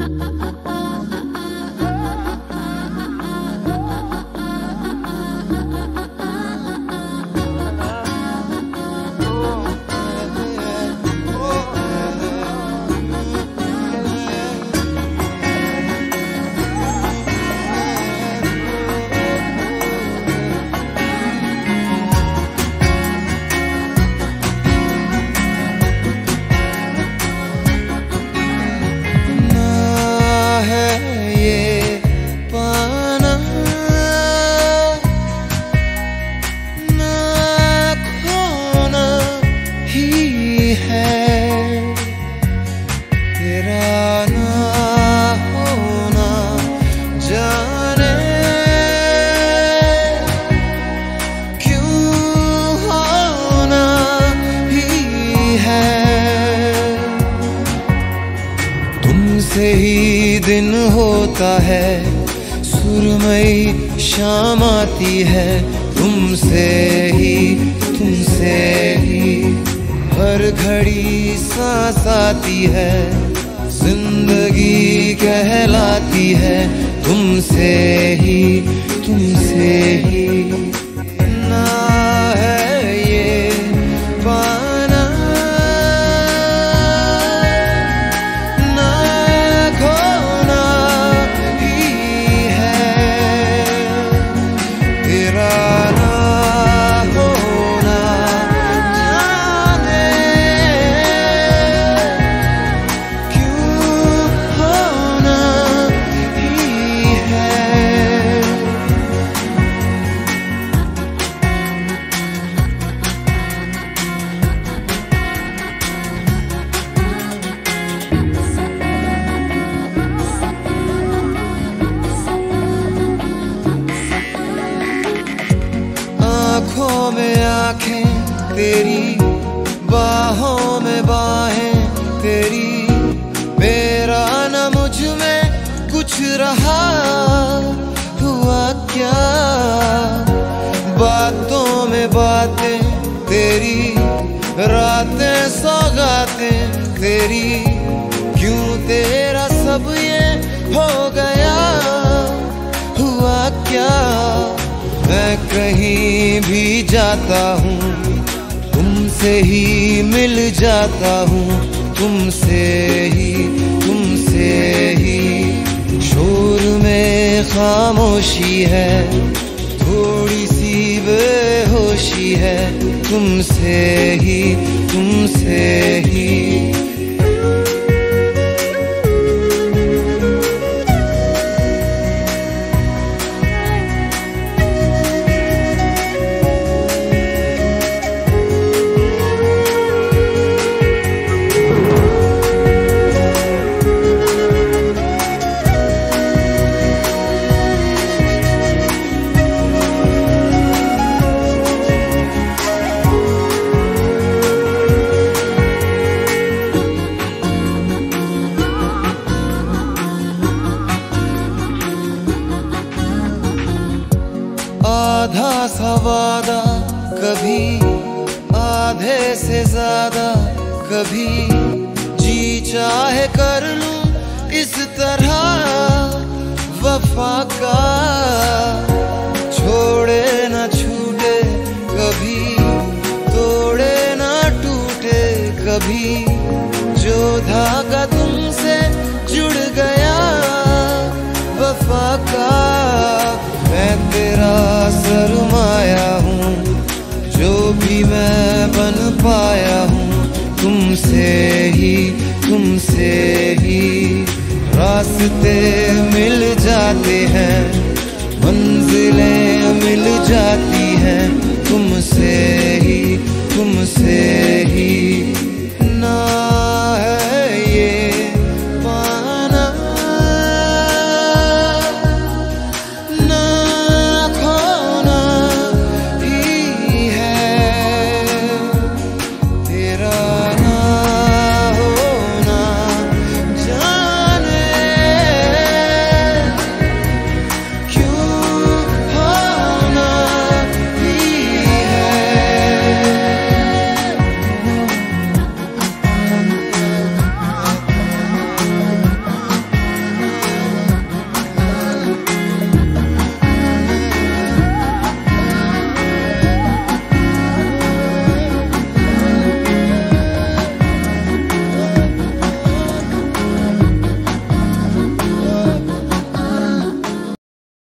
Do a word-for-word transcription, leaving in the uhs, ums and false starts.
तुमसे ही दिन होता है, सुरमई शाम आती है, तुमसे ही तुमसे ही हर घड़ी सांस आती है, जिंदगी कहलाती है, तुमसे ही तुमसे ही। ना है ये पाना ना खोना ही है, तेरा ना होना जाने क्यों होना ही है। आँखों में आँखें तेरी, बाहों में बाहें तेरी, मेरा न मुझ में कुछ रहा हुआ क्या। बातों में बातें तेरी, रातें सौगातें तेरी, क्यों तेरा सब ये हो गया हुआ क्या। मैं कहीं भी जाता हूँ, तुमसे ही मिल जाता हूँ, तुमसे ही तुमसे ही। शोर में खामोशी है, थोड़ी सी बेहोशी है, तुमसे ही तुमसे ही। आधा सा वादा कभी, आधे से ज्यादा कभी, जी चाहे कर लूं इस तरह वफा का। छोड़े न छूटे कभी, तोड़े न टूटे कभी, जो धागा तुमसे जुड़ गया वफा का। मैं तेरा सरमाया हूँ, जो भी मैं बन पाया हूँ, तुमसे ही तुमसे ही। रास्ते मिल जाते हैं, मंजिलें मिल जाती हैं,